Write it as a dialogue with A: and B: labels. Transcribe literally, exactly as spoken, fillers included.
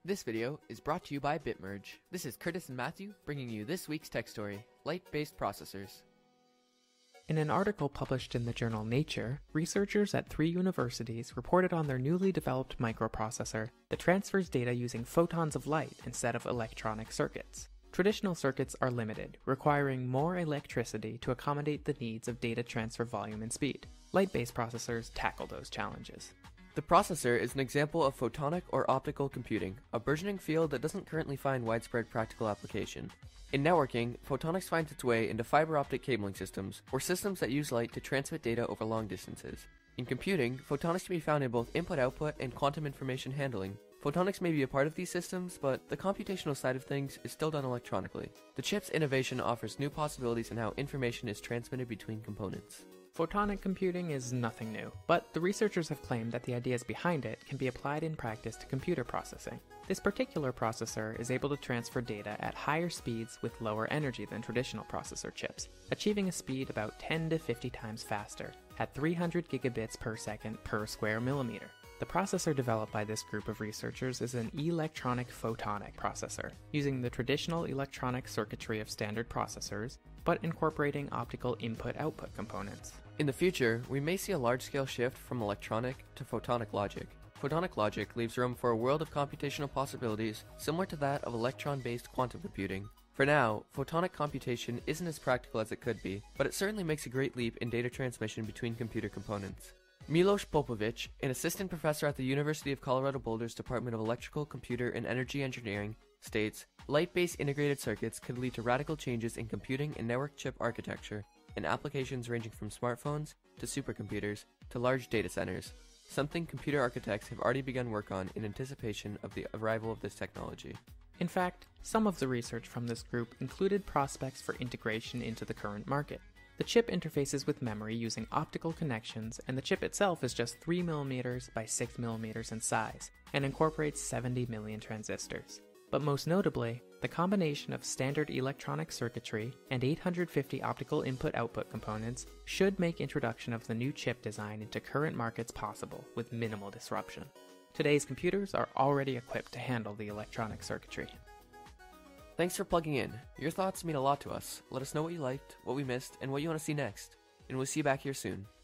A: This video is brought to you by BitMerge. This is Curtis and Matthew bringing you this week's tech story, light-based processors.
B: In an article published in the journal Nature, researchers at three universities reported on their newly developed microprocessor that transfers data using photons of light instead of electronic circuits. Traditional circuits are limited, requiring more electricity to accommodate the needs of data transfer volume and speed. Light-based processors tackle those challenges.
A: The processor is an example of photonic or optical computing, a burgeoning field that doesn't currently find widespread practical application. In networking, photonics finds its way into fiber optic cabling systems, or systems that use light to transmit data over long distances. In computing, photonics can be found in both input-output and quantum information handling. Photonics may be a part of these systems, but the computational side of things is still done electronically. The chip's innovation offers new possibilities in how information is transmitted between components.
B: Photonic computing is nothing new, but the researchers have claimed that the ideas behind it can be applied in practice to computer processing. This particular processor is able to transfer data at higher speeds with lower energy than traditional processor chips, achieving a speed about ten to fifty times faster, at three hundred gigabits per second per square millimeter. The processor developed by this group of researchers is an electronic photonic processor, using the traditional electronic circuitry of standard processors, but incorporating optical input-output components.
A: In the future, we may see a large-scale shift from electronic to photonic logic. Photonic logic leaves room for a world of computational possibilities similar to that of electron-based quantum computing. For now, photonic computation isn't as practical as it could be, but it certainly makes a great leap in data transmission between computer components. Milos Popovic, an assistant professor at the University of Colorado Boulder's Department of Electrical, Computer, and Energy Engineering, states, light-based integrated circuits could lead to radical changes in computing and network chip architecture in applications ranging from smartphones to supercomputers to large data centers, something computer architects have already begun work on in anticipation of the arrival of this technology.
B: In fact, some of the research from this group included prospects for integration into the current market. The chip interfaces with memory using optical connections, and the chip itself is just three millimeters by six millimeters in size, and incorporates seventy million transistors. But most notably, the combination of standard electronic circuitry and eight hundred fifty optical input-output components should make introduction of the new chip design into current markets possible with minimal disruption. Today's computers are already equipped to handle the electronic circuitry.
A: Thanks for plugging in. Your thoughts mean a lot to us. Let us know what you liked, what we missed, and what you want to see next. And we'll see you back here soon.